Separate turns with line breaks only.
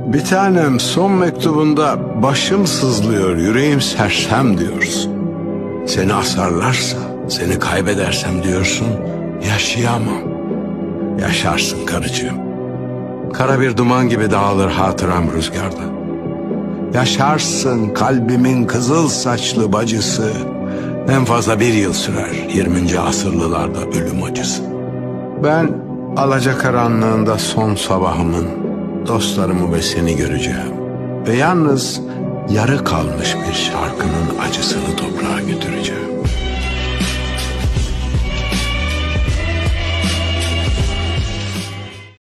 Bir tanem, son mektubunda başım sızlıyor, yüreğim sersem diyorsun. Seni asarlarsa, seni kaybedersem diyorsun, yaşayamam. Yaşarsın karıcığım. Kara bir duman gibi dağılır hatıram rüzgarda. Yaşarsın kalbimin kızıl saçlı bacısı. En fazla 1 yıl sürer 20. asırlılarda ölüm acısı. Ben alacakaranlığında son sabahımın dostlarımı ve seni göreceğim. Ve yalnız yarı kalmış bir şarkının acısını toprağa götüreceğim.